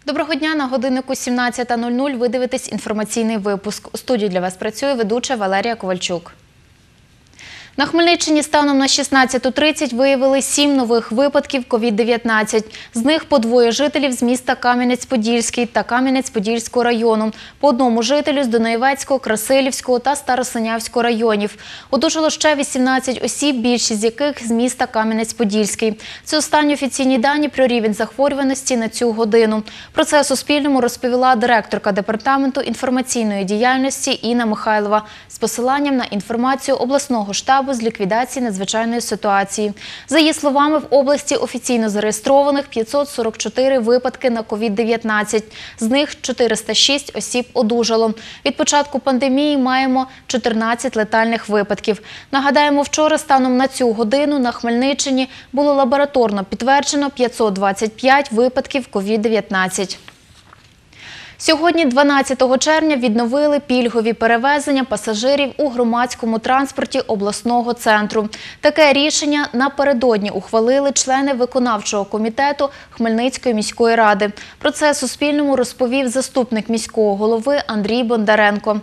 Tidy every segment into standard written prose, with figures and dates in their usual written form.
Доброго дня, на годиннику 17:00 ви дивитесь інформаційний випуск. У студії для вас працює ведуча Валерія Ковальчук. На Хмельниччині станом на 16:30 виявили 7 нових випадків COVID-19. З них по 2 жителів з міста Кам'янець-Подільський та Кам'янець-Подільського району, по 1 жителю з Дунаєвецького, Красилівського та Старосинявського районів. Одужало ще 18 осіб, більшість з яких з міста Кам'янець-Подільський. Це останні офіційні дані про рівень захворюваності на цю годину. Про це Суспільному розповіла директорка Департаменту інформаційної діяльності Інна Михайлова з посиланням на інформацію обласного штабу з ліквідації надзвичайної ситуації. За її словами, в області офіційно зареєстрованих 544 випадки на COVID-19. З них 406 осіб одужало. Від початку пандемії маємо 14 летальних випадків. Нагадаємо, вчора станом на цю годину на Хмельниччині було лабораторно підтверджено 525 випадків COVID-19. Сьогодні, 12 червня, відновили пільгові перевезення пасажирів у громадському транспорті обласного центру. Таке рішення напередодні ухвалили члени виконавчого комітету Хмельницької міської ради. Про це Суспільному розповів заступник міського голови Андрій Бондаренко.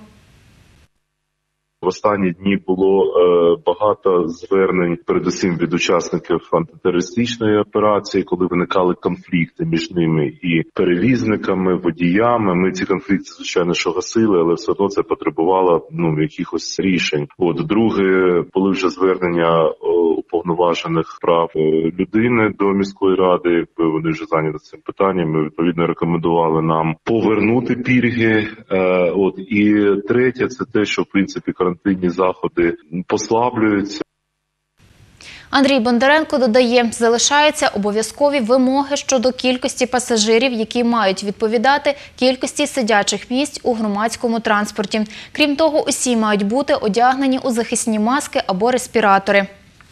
В останні дні було багато звернень, передусім від учасників антитерористичної операції, коли виникали конфлікти між ними і перевізниками, водіями. Ми ці конфлікти, звичайно, що гасили, але все одно це потребувало якихось рішень. Друге, були вже звернення уповноважених прав людини до міської ради, вони вже зайняті цим питанням. Ми, відповідно, рекомендували нам повернути пільги. І третє, це те, що, в принципі, карантинні заходи послаблюються. Андрій Бондаренко додає, залишаються обов'язкові вимоги щодо кількості пасажирів, які мають відповідати кількості сидячих місць у громадському транспорті. Крім того, усі мають бути одягнені у захисні маски або респіратори.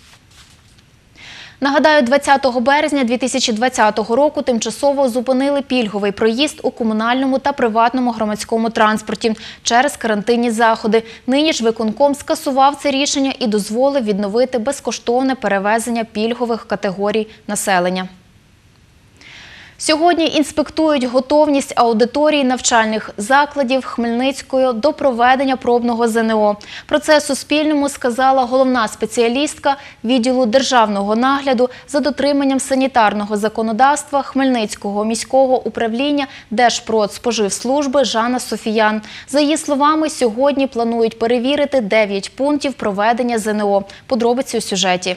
Нагадаю, 20 березня 2020 року тимчасово зупинили пільговий проїзд у комунальному та приватному громадському транспорті через карантинні заходи. Нині ж виконком скасував це рішення і дозволив відновити безкоштовне перевезення пільгових категорій населення. Сьогодні інспектують готовність аудиторій навчальних закладів Хмельницької до проведення пробного ЗНО. Про це Суспільному сказала головна спеціалістка відділу державного нагляду за дотриманням санітарного законодавства Хмельницького міського управління Держпродспоживслужби Жанна Софіян. За її словами, сьогодні планують перевірити 9 пунктів проведення ЗНО. Подробиці у сюжеті.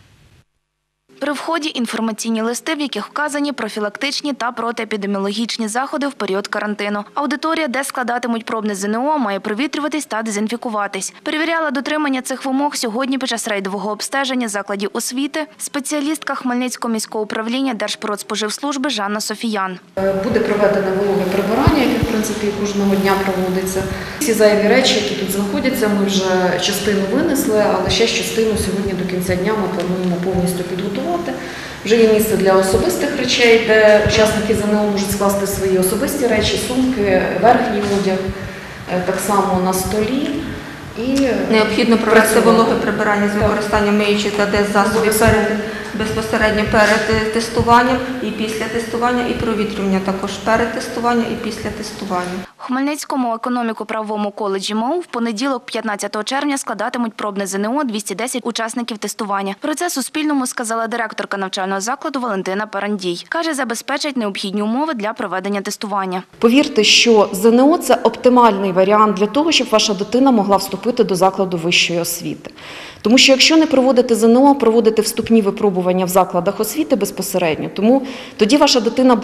При вході інформаційні листи, в яких вказані профілактичні та протиепідеміологічні заходи в період карантину. Аудиторія, де складатимуть пробне ЗНО, має провітрюватись та дезінфікуватись. Перевіряла дотримання цих вимог сьогодні під час рейдового обстеження закладів освіти спеціалістка Хмельницького міського управління Держпродспоживслужби Жанна Софіян. Буде проведено вологе прибирання, яке, в принципі, кожного дня проводиться. Всі зайві речі, які тут знаходяться, ми вже частину винесли, але ще частину сьогодні до кінця дня ми плануємо повністю підготувати. Вже є місце для особистих речей, де учасники ЗНО можуть скласти свої особисті речі, сумки, верхній одяг, так само на столі. І необхідно провести вологе прибирання з використанням миючих та деззасобів безпосередньо перед тестуванням і після тестування, і провітрювання також перед тестуванням і після тестування. У Хмельницькому економіко-правовому коледжі МОУ в понеділок, 15 червня, складатимуть пробне ЗНО 210 учасників тестування. Про це Суспільному сказала директорка навчального закладу Валентина Парандій. Каже, забезпечать необхідні умови для проведення тестування. Повірте, що ЗНО – це оптимальний варіант для того, щоб ваша дитина могла вступити до закладу вищої освіти. Тому що якщо не проводити ЗНО, проводити вступні випробування в закладах освіти безпосередньо, тому тоді ваша дитина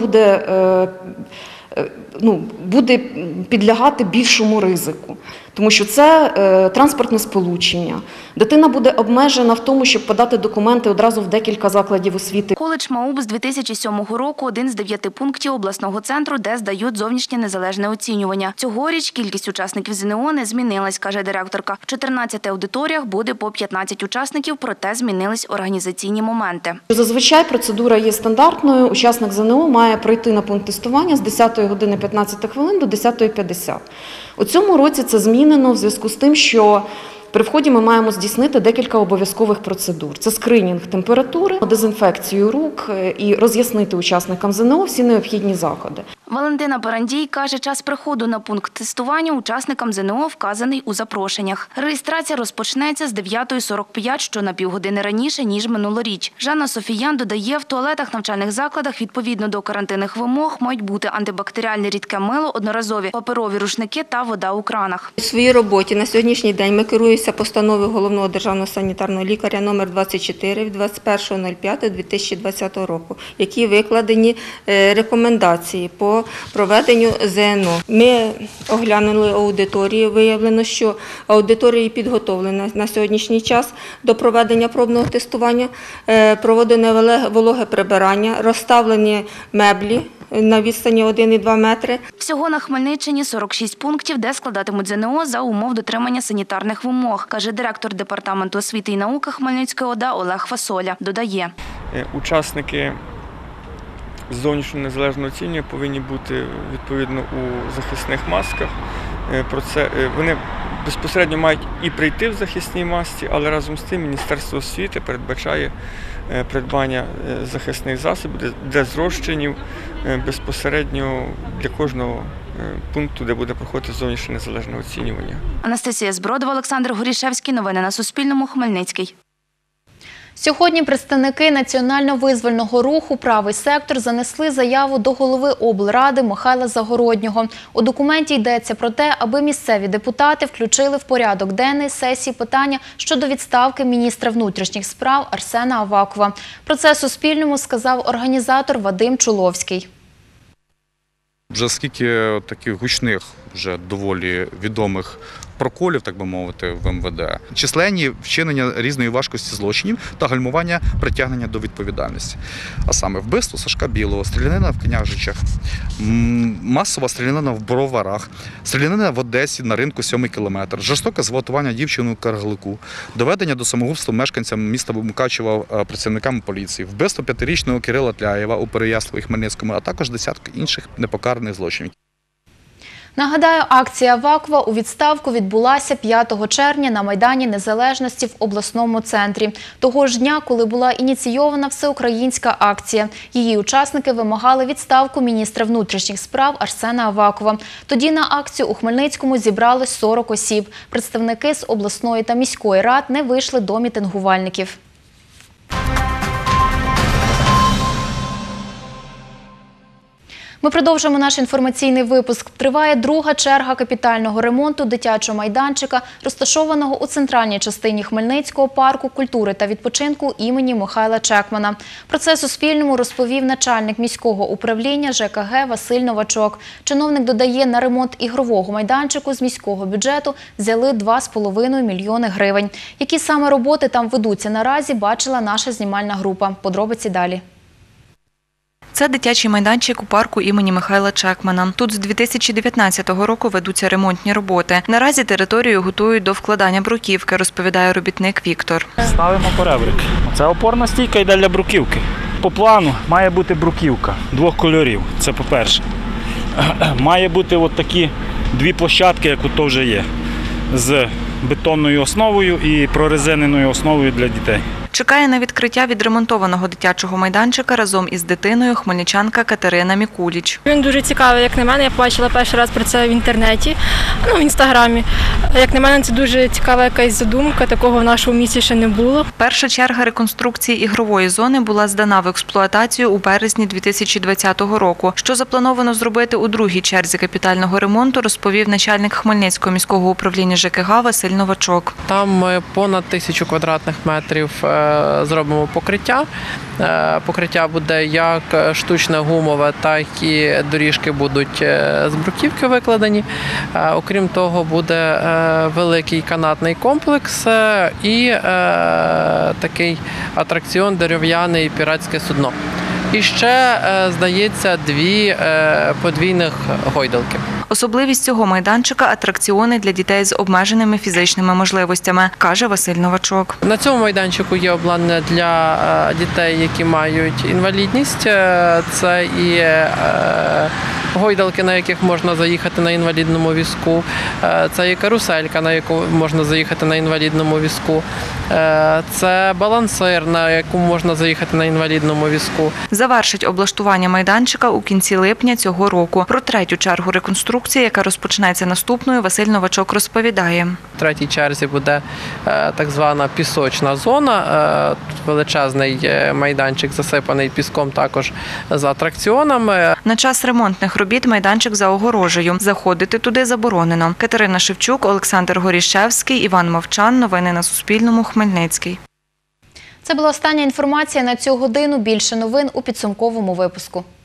буде підлягати більшому ризику, тому що це транспортне сполучення. Дитина буде обмежена в тому, щоб подати документи одразу в декілька закладів освіти. Коледж МАУБ з 2007 року – один з 9 пунктів обласного центру, де здають зовнішнє незалежне оцінювання. Цьогоріч кількість учасників ЗНО не змінилась, каже директорка. В 14 аудиторіях буде по 15 учасників, проте змінились організаційні моменти. Зазвичай процедура є стандартною. Учасник ЗНО має пройти на пункт тестування з 10 години 15 хвилин до 10:50. У цьому році це змінено в зв'язку з тим, що При вході ми маємо здійснити декілька обов'язкових процедур. Це скринінг температури, дезінфекцію рук і роз'яснити учасникам ЗНО всі необхідні заходи. Валентина Парандій каже, час приходу на пункт тестування учасникам ЗНО вказаний у запрошеннях. Реєстрація розпочнеться з 9:45, що на півгодини раніше, ніж минулоріч. Жанна Софіян додає, в туалетах навчальних закладах відповідно до карантинних вимог мають бути антибактеріальне рідке мило, одноразові паперові рушники та вода у кранах. У своїй роботі на сьогоднішній день ми керуємося постановою Головного державного санітарного лікаря номер 24 від 21.05.2020 року, які викладені рекомендації по проведенню ЗНО. Ми оглянули аудиторію, виявлено, що аудиторія підготовлена на сьогоднішній час до проведення пробного тестування, проведене вологе прибирання, розставлені меблі на відстані 1,2 метри. Всього на Хмельниччині 46 пунктів, де складатимуть ЗНО за умов дотримання санітарних вимог, каже директор Департаменту освіти і науки Хмельницької ОДА Олег Фасоля. Додає. Учасники зовнішнього незалежного оцінювання повинні бути відповідно у захисних масках. Вони безпосередньо мають і прийти в захисній масці, але разом з тим Міністерство освіти передбачає придбання захисних засобів для зрощенів безпосередньо для кожного пункту, де буде проходити зовнішнє незалежне оцінювання. Анастасія Збродова, Олександр Горішевський. Новини на Суспільному. Хмельницький. Сьогодні представники Національно-визвольного руху «Правий сектор» занесли заяву до голови облради Михайла Загороднього. У документі йдеться про те, аби місцеві депутати включили в порядок денний сесії питання щодо відставки міністра внутрішніх справ Арсена Авакова. Про це Суспільному сказав організатор Вадим Чуловський. Вже скільки таких гучних, вже доволі відомих проколів, так би мовити, в МВД. Численні вчинення різної важкості злочинів та гальмування притягнення до відповідальності. А саме вбивство Сашка Білого, стрілянина в Княжичах, масова стрілянина в Броварах, стрілянина в Одесі на ринку 7-й кілометр, жорстоке зґвалтування дівчини у Каргалику, доведення до самогубства мешканцям міста Мукачева працівниками поліції, вбивство 5-річного Кирила Тляєва у Переяславі і Хмельницькому, а також десятки інших непокараних злочинів. Нагадаю, акція Авакова у відставку відбулася 5 червня на Майдані Незалежності в обласному центрі. Того ж дня, коли була ініційована всеукраїнська акція. Її учасники вимагали відставку міністра внутрішніх справ Арсена Авакова. Тоді на акцію у Хмельницькому зібралось 40 осіб. Представники з обласної та міської рад не вийшли до мітингувальників. Ми продовжуємо наш інформаційний випуск. Триває друга черга капітального ремонту дитячого майданчика, розташованого у центральній частині Хмельницького парку культури та відпочинку імені Михайла Чекмана. Про це Суспільному розповів начальник міського управління ЖКГ Василь Новачок. Чиновник додає, на ремонт ігрового майданчику з міського бюджету взяли 2,5 мільйони гривень. Які саме роботи там ведуться наразі, бачила наша знімальна група. Подробиці далі. Це дитячий майданчик у парку імені Михайла Чекмана. Тут з 2019 року ведуться ремонтні роботи. Наразі територію готують до вкладання бруківки, розповідає робітник Віктор. Ставимо поребрик. Це опорна стійка йде для бруківки. По плану має бути бруківка 2 кольорів, це по-перше. Має бути от такі 2 площадки, як ото вже є, з бетонною основою і прорезиненою основою для дітей. Чекає на відкриття відремонтованого дитячого майданчика разом із дитиною хмельничанка Катерина Мікуліч. Він дуже цікавий, як на мене. Я побачила перший раз про це в інтернеті, в інстаграмі. Як на мене, це дуже цікава якась задумка, такого в нашому місті ще не було. Перша черга реконструкції ігрової зони була здана в експлуатацію у березні 2020 року. Що заплановано зробити у другій черзі капітального ремонту, розповів начальник Хмельницького міського управління ЖКГ Василь Новачок. Там ми понад 1000 квадратних метрів зробимо покриття. Покриття буде як штучне гумове, так і доріжки будуть з бруківки викладені. Окрім того, буде великий канатний комплекс і такий атракціон дерев'яний піратське судно. І ще, здається, 2 подвійних гойдалки. Особливість цього майданчика – атракціони для дітей з обмеженими фізичними можливостями, каже Василь Новачок. На цьому майданчику є обладнання для дітей, які мають інвалідність. Це і гойдалки, на яких можна заїхати на інвалідному візку, це є каруселька, на яку можна заїхати на інвалідному візку, це балансир, на яку можна заїхати на інвалідному візку. Завершить облаштування майданчика у кінці липня цього року. Про третю чергу реконструкції, яка розпочнеться наступною, Василь Новачок розповідає. В третій черзі буде так звана пісочна зона, величезний майданчик засипаний піском також з атракціонами. На час ремонтних робіт майданчик за огорожею. Заходити туди заборонено. Катерина Шевчук, Олександр Горішевський, Іван Мовчан. Новини на Суспільному. Хмельницький. Це була остання інформація на цю годину. Більше новин у підсумковому випуску.